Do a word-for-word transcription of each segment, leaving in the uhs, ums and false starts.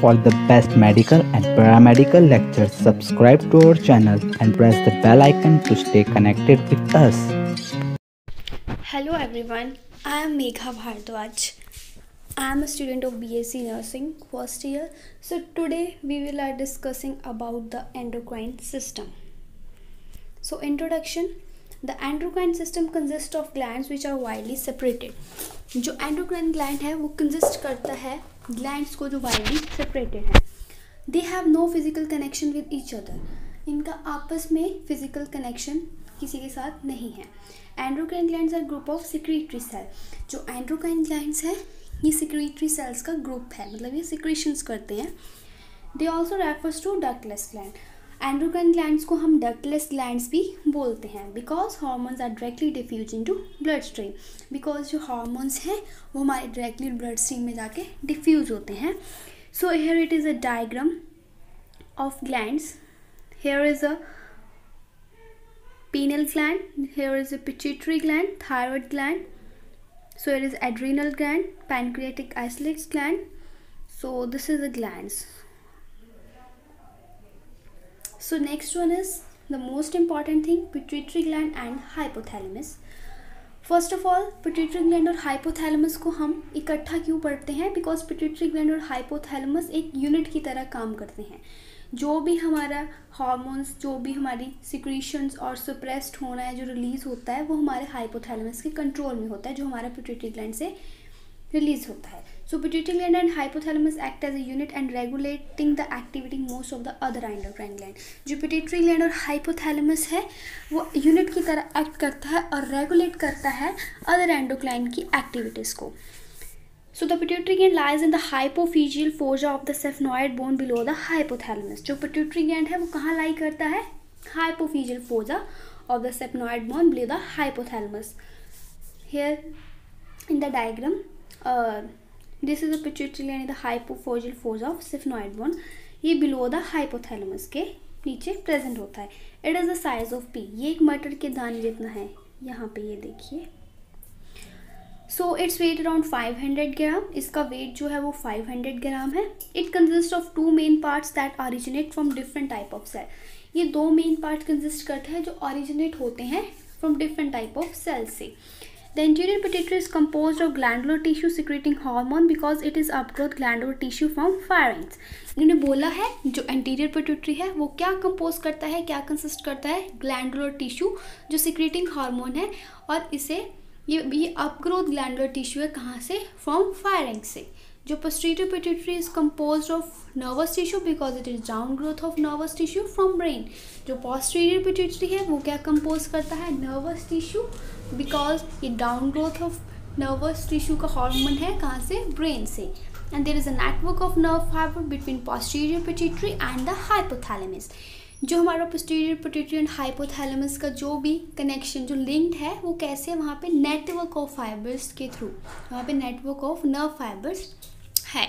For the best medical and paramedical lectures, subscribe to our channel and press the bell icon to stay connected with us. Hello everyone, I am Megha Bhardwaj. I am a student of B S c Nursing first year. So today we will are discussing about the endocrine system. So introduction. The endocrine system consists of glands which are widely separated. जो endocrine gland है वो consist करता है glands को जो widely separated है. They have no physical connection with each other. इनका आपस में physical connection किसी के साथ नहीं है. Endocrine glands are group of secretory cell. जो endocrine glands है ये secretory cells का group है, मतलब ये secretions करते हैं. They also refers to ductless gland. Endocrine glands को हम डक्टलेस ग्लैंड्स भी बोलते हैं because hormones are directly diffuse into blood stream. Because जो हार्मोन्स हैं वो हमारे डायरेक्टली ब्लड स्ट्रीम में जाके डिफ्यूज होते हैं. So here it is a diagram of glands. Here is a pineal gland, here is a pituitary gland, thyroid gland, so here is adrenal gland, pancreatic islet gland. So this is the glands. So next one is the most important thing, pituitary gland and hypothalamus. First of all, pituitary gland और hypothalamus को हम इकट्ठा क्यों पढ़ते हैं? Because pituitary gland और hypothalamus एक unit की तरह काम करते हैं. जो भी हमारा हार्मोन्स, जो भी हमारी सिक्रीशंस और सप्रेस्ड होना है, जो रिलीज़ होता है वो हमारे हाइपोथैलेमस के कंट्रोल में होता है, जो हमारा पिट्यूटरी ग्लैंड से रिलीज होता है. So pituitary gland and hypothalamus act as a unit and regulating the activity most of the other endocrine gland. जो पिट्यूटरी ग्लैंड और हाइपोथैलेमस है वो यूनिट की तरह एक्ट करता है और रेगुलेट करता है अदर एंडोक्राइन की एक्टिविटीज़ को. So the pituitary gland lies in the hypophyseal fossa of the sphenoid bone below the hypothalamus. जो pituitary gland है वो कहाँ लाई करता है? Hypophyseal fossa of the sphenoid bone below the hypothalamus. Here in the diagram, uh, this is the pituitary gland in the hypophyseal fossa of sphenoid bone. ये below the hypothalamus के नीचे present होता है. It is the size of pea. ये एक मटर के दाने जितना है. यहाँ पे ये देखिए. So it's weight around five hundred gram. इसका वेट जो है वो फाइव हंड्रेड ग्राम है. It consist of two main parts that originate from different type of cell. ये दो मेन पार्ट कंसिस्ट करते हैं जो ऑरिजिनेट होते हैं from different type of cell से. The interior pituitary is composed of glandular tissue secreting hormone because it is upgrowth glandular tissue from firings. इन्होंने बोला है जो इंटीरियर पिट्यूटरी है वो क्या कंपोज करता है, क्या कंसिस्ट करता है? ग्लैंडुलर टिश्यू जो सिक्रेटिंग हार्मोन है, और इसे ये ये अपग्रोथ ग्लैंडुलर टिश्यू है. कहाँ से? फ्रॉम फायरिंग से. जो posterior pituitary is composed of nervous tissue because it is down growth of nervous tissue from brain. जो पोस्टीरियर पिट्यूटरी है वो क्या कंपोज करता है? नर्वस टिश्यू, बिकॉज ये down growth of nervous tissue का हार्मोन है. कहाँ से? ब्रेन से. And there is a network of nerve fiber between posterior pituitary and the hypothalamus. जो हमारा पोस्टीरियर पिट्यूटरी एंड हाइपोथैलेमस का जो भी कनेक्शन, जो लिंक्ड है, वो कैसे है? वहाँ पे नेटवर्क ऑफ फाइबर्स के थ्रू, वहाँ पे नेटवर्क ऑफ नर्व फाइबर्स है.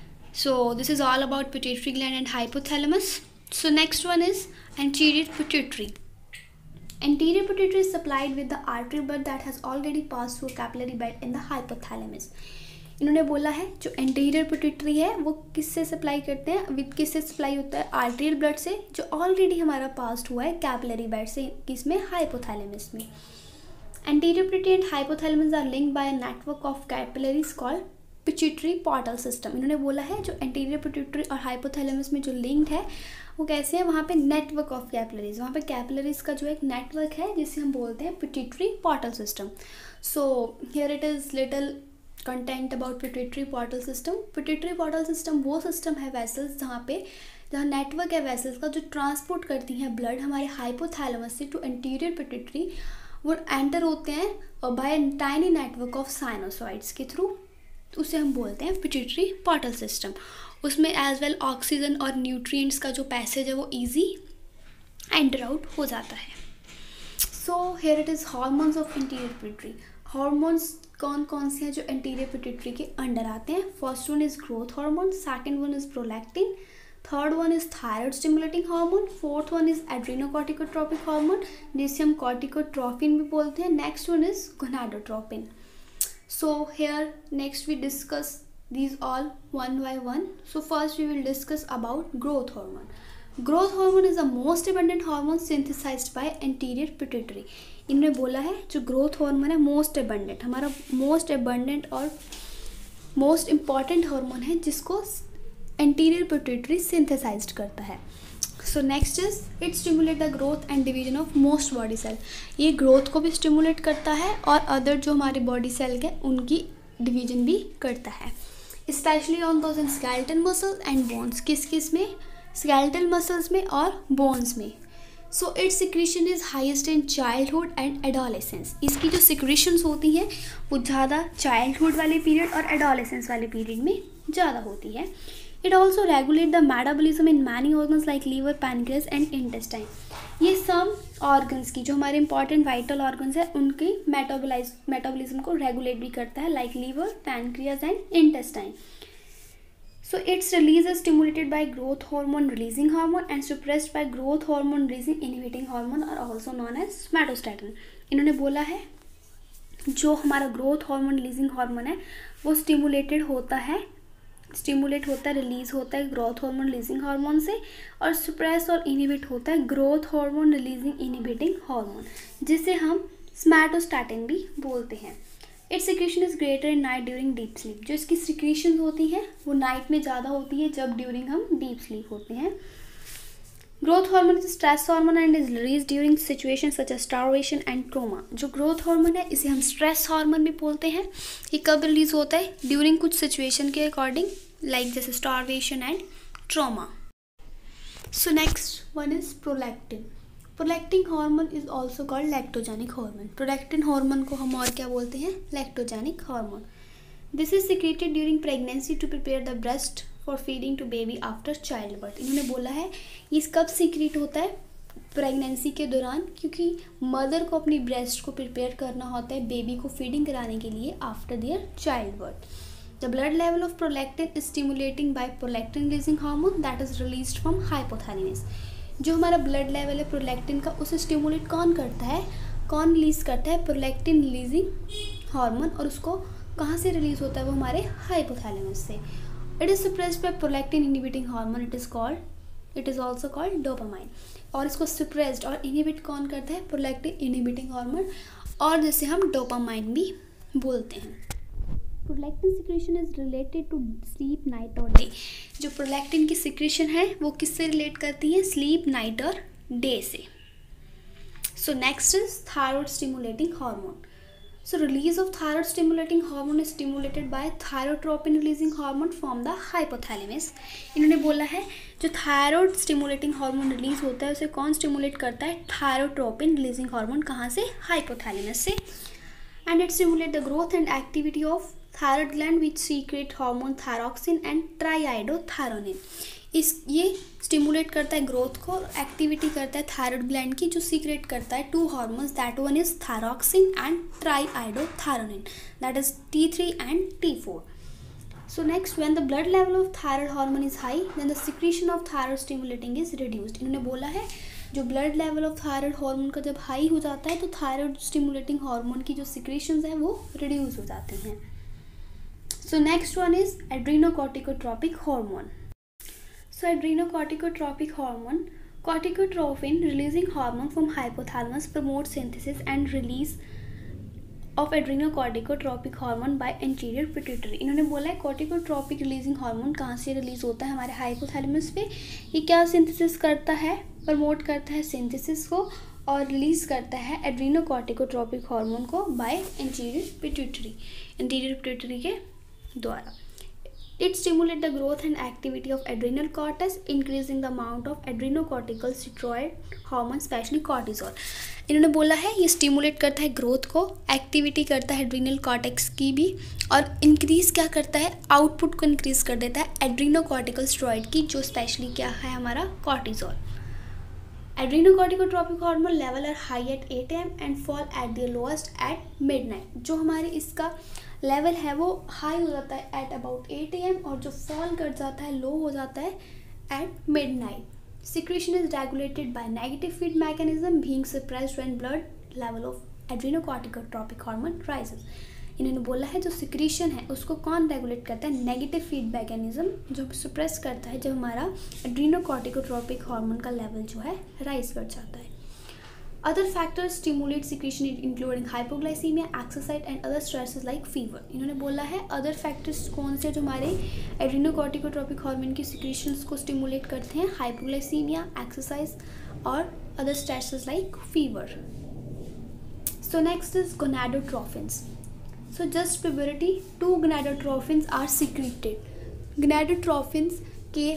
So this is all about pituitary gland and hypothalamus. So next one is anterior pituitary. Anterior pituitary is supplied with the artery bed that has already passed through a capillary bed in the hypothalamus. इन्होंने बोला है जो anterior pituitary है वो किससे supply करते हैं, with किससे सप्लाई होता है? आर्टेरियल ब्लड से, जो ऑलरेडी हमारा पास्ड हुआ है कैपिलरी बेड से. किसमें? हाइपोथैलेमस में. Anterior pituitary and hypothalamus are linked by a network of capillaries called pituitary portal system. इन्होंने बोला है जो एंटीरियर पिट्यूटरी और हाइपोथैलेमस में जो लिंक्ड है वो कैसे है? वहाँ पे नेटवर्क ऑफ कैपिलरीज, वहाँ पे कैपिलरीज का जो एक नेटवर्क है जिसे हम बोलते हैं pituitary portal system. So here it is little content about pituitary portal system. Pituitary portal system वो सिस्टम है वेसल्स जहाँ पे जहाँ नेटवर्क है वेसल्स का जो ट्रांसपोर्ट करती हैं ब्लड हमारे हाइपोथैलेमस से टू एंटीरियर पिट्यूटरी. वो एंटर होते हैं by tiny network of sinusoids के थ्रू. उसे हम बोलते हैं पिट्यूटरी पोर्टल सिस्टम. उसमें एज वेल ऑक्सीजन और न्यूट्रिएंट्स का जो पैसेज है वो ईजी एंटर आउट हो जाता है. So here it is hormones of interior pituitary. Hormones कौन कौन से हैं जो इंटीरियर पिट्यूटरी के अंडर आते हैं? First one is growth hormone, second one is prolactin, third one is thyroid stimulating hormone, fourth one is adrenocorticotropic hormone जिसे हम कॉर्टिकोट्रोपिन भी बोलते हैं. Next one is gonadotropin. So here next we discuss these all one by one. So first we will discuss about growth hormone. Growth hormone is the most abundant hormone synthesized by anterior pituitary. इन्होंने बोला है जो growth hormone है most abundant, हमारा most abundant और most important hormone है जिसको anterior pituitary synthesized करता है. So next is it stimulate the growth and division of most body cell. ये ग्रोथ को भी स्टिमुलेट करता है और अदर जो हमारे बॉडी सेल के उनकी डिवीजन भी करता है, specially on those in skeletal muscles and bones. किस किस में? स्केलेटल मसल्स में और बोन्स में. So its secretion is highest in childhood and adolescence. इसकी जो सिक्रीशंस होती हैं वो ज़्यादा चाइल्डहुड वाले पीरियड और एडोलेसेंस वाले पीरियड में ज़्यादा होती है. It also regulate the metabolism in many organs like liver, pancreas and intestine. ये सम ऑर्गन्स की जो हमारे इंपॉर्टेंट वाइटल ऑर्गन्स है उनकी मेटाबोलाइज मेटाबॉलिज्म को रेगुलेट भी करता है, like liver, pancreas and intestine. So its release is stimulated by growth hormone releasing hormone and suppressed by growth hormone releasing inhibiting hormone are also known as somatostatin. इन्होंने बोला है जो हमारा growth hormone releasing hormone है वो stimulated होता है stimulate होता है रिलीज होता है ग्रोथ हार्मोन रिलीजिंग हार्मोन से, और सुप्रेस और इनहिबिट होता है growth hormone releasing inhibiting hormone, जिसे हम somatostatin भी बोलते हैं. Its secretion is greater in night during deep sleep. जो इसकी सिक्रीशन होती हैं वो नाइट में ज़्यादा होती है जब ड्यूरिंग हम डीप स्लीप होते हैं. Growth hormone is stress hormone and is release during situation such as starvation and trauma. जो ग्रोथ हार्मोन है इसे हम स्ट्रेस हार्मोन भी बोलते हैं. ये कब रिलीज होता है? ड्यूरिंग कुछ सिचुएशन के अकॉर्डिंग, लाइक जैसे starvation and trauma. So next one is prolactin. Prolactin hormone is also called lactogenic hormone. Prolactin hormone को हम और क्या बोलते हैं? Lactogenic hormone. This is secreted during pregnancy to prepare the breast for feeding to baby after child birth. इन्होंने बोला है ये कब सीक्रेट होता है? प्रेगनेंसी के दौरान, क्योंकि मदर को अपनी ब्रेस्ट को प्रिपेयर करना होता है बेबी को फीडिंग कराने के लिए after their child birth. The blood level of prolactin is stimulating by prolactin releasing hormone that is released from hypothalamus. जो हमारा ब्लड लेवल है प्रोलैक्टिन का उसे स्टिमुलेट कौन करता है? कौन रिलीज करता है? Prolactin releasing hormone. और उसको कहाँ से रिलीज होता है? वो हमारे हाइपोथैलेमस से. It is suppressed by prolactin inhibiting hormone. It is called it is also called dopamine. और इसको सप्रेस्ड और इनहिबिट कौन करता है? प्रोलैक्टिन इनहिबिटिंग हार्मोन, और जिसे हम डोपामाइन भी बोलते हैं. Prolactin secretion is related to sleep, night और डे. जो प्रोलैक्टिन की सिक्रेशन है वो किससे रिलेट करती है? स्लीप, नाइट और डे से. So next is thyroid stimulating hormone. So release of thyroid stimulating hormone is stimulated by thyrotropin releasing hormone from the hypothalamus. इन्होंने बोला है जो थायराइड स्टिमुलेटिंग हार्मोन रिलीज होता है उसे कौन स्टिमुलेट करता है? Thyrotropin releasing hormone. कहाँ से? हाइपोथैलेमस से. And it stimulate the growth and activity of thyroid gland which secrete hormone thyroxine and triiodothyronine. इस ये स्टिमुलेट करता है ग्रोथ को और एक्टिविटी करता है थायराइड ग्लैंड की जो सीक्रेट करता है two hormones, that one is thyroxine and triiodothyronine, that is T three and T four. So next, when the blood level of thyroid hormone is high, then the secretion of thyroid stimulating is reduced. इन्होंने बोला है जो blood level of thyroid hormone का जब high हो जाता है तो थायराइड स्टिमुलेटिंग हार्मोन की जो सिक्रेशंस है वो रिड्यूस हो जाती हैं. So next one is adrenocorticotropic hormone. So adrenocorticotropic hormone, corticotropin releasing hormone from hypothalamus promotes synthesis and release of adrenocorticotropic hormone by anterior pituitary. इन्होंने बोला है corticotropic releasing hormone कहाँ से रिलीज होता है? हमारे हाइपोथैलेमस पे. ये क्या सिंथेसिस करता है? प्रमोट करता है सिंथेसिस को और रिलीज करता है एड्रीनोकॉर्टिकोट्रोपिक हार्मोन को by anterior pituitary anterior pituitary के द्वारा. It stimulate the growth and activity of adrenal cortex, increasing the amount of adrenocortical steroid hormone specially cortisol. इन्होंने बोला है ये स्टिमुलेट करता है ग्रोथ को, एक्टिविटी करता है एड्रीनल कॉर्टेक्स की भी, और इंक्रीज क्या करता है? आउटपुट को इंक्रीज कर देता है एड्रीनोकॉर्टिकल स्टेरॉयड की, जो स्पेशली क्या है? हमारा cortisol. Adrenocorticotropic hormone level are high at eight A M and fall at the lowest at midnight. जो हमारे इसका लेवल है वो हाई हो जाता है at about eight A M और जो फॉल कर जाता है, लो हो जाता है at midnight. Secretion is regulated by negative feed mechanism being suppressed when blood level of adrenocorticotropic hormone rises. इन्होंने बोला है जो सिक्रीशन है उसको कौन रेगुलेट करता है, नेगेटिव फीडबैक मैकेनिज्म जो सप्रेस करता है जब हमारा एड्रीनोकॉर्टिकोट्रोपिक हार्मोन का लेवल जो है राइज कर जाता है। Other factors stimulate secretion including hypoglycemia, exercise and other stresses like fever. इन्होंने बोला है अदर फैक्टर्स कौन से जो हमारे एड्रीनोकॉर्टिकोट्रोपिक हार्मोन की सिक्रीशंस को स्टिमुलेट करते हैं, हाइपोग्लाइसीमिया, एक्सरसाइज और other stresses like fever. So next is gonadotrophins. So just puberty two gonadotrophins are secreted. Gonadotrophins के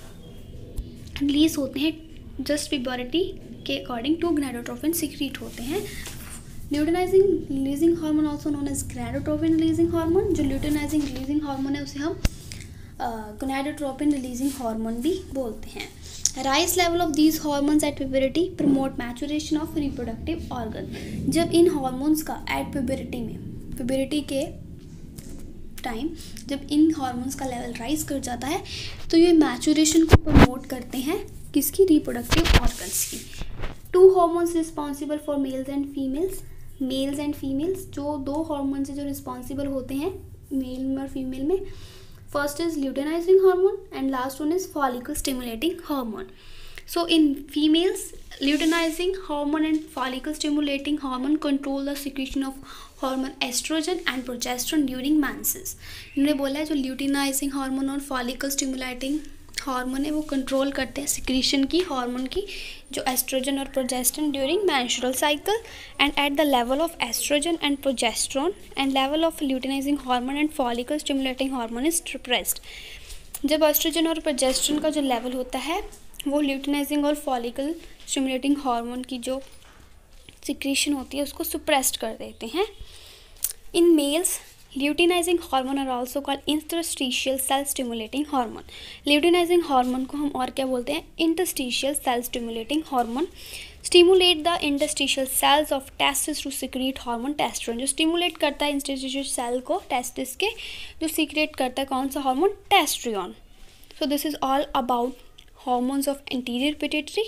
रिलीज होते हैं जस्ट प्यूबर्टी के अकॉर्डिंग टू गोनाडोट्रोफिन सिक्रीट होते हैं। Luteinizing releasing hormone also known as gonadotrophin releasing hormone, जो luteinizing releasing hormone है उसे हम गोनाडोट्रोपिन रिलीजिंग हार्मोन भी बोलते हैं। Rise level of these hormones at puberty promote maturation of reproductive organ. जब इन हार्मोन्स का एट प्यूबरिटी में, प्यूबरिटी के टाइम जब इन हार्मोन्स का लेवल राइज कर जाता है तो ये मैचुरेशन को प्रमोट करते हैं किसकी, रिप्रोडक्टिव ऑर्गन्स की। Two hormones responsible for males and females. Males and females जो दो हार्मोन्स जो रिस्पॉन्सिबल होते हैं मेल में और फीमेल में, first is luteinizing hormone and last one is follicle stimulating hormone. So in females luteinizing hormone and follicle stimulating hormone control the secretion of hormone estrogen and progesterone during menses। इन्होंने बोला है जो luteinizing hormone और follicle stimulating hormone है वो control करते हैं secretion की, हार्मोन की, जो एस्ट्रोजन और progesterone during menstrual cycle and at the level of estrogen and progesterone and level of luteinizing hormone and follicle stimulating hormone is suppressed. जब एस्ट्रोजन और प्रोजेस्टेरोन का जो लेवल होता है वो ल्यूटेनाइजिंग और फॉलिकल स्टिमुलेटिंग हार्मोन की जो सिक्रीशन होती है उसको सप्रेस्ड कर देते हैं। In males luteinizing hormone are also called interstitial cell stimulating hormone. Luteinizing hormone को हम और क्या बोलते हैं, interstitial cell stimulating hormone. Stimulate the interstitial cells of testis to secrete hormone testosterone. जो स्टिमुलेट करता है इंटरस्टिशियल सेल को टेस्टिस के, जो सीक्रेट करता है कौन सा hormone, testosterone. So this is all about hormones of anterior pituitary.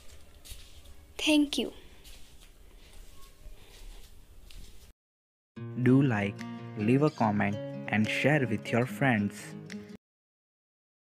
Thank you. Do like, leave a comment and share with your friends.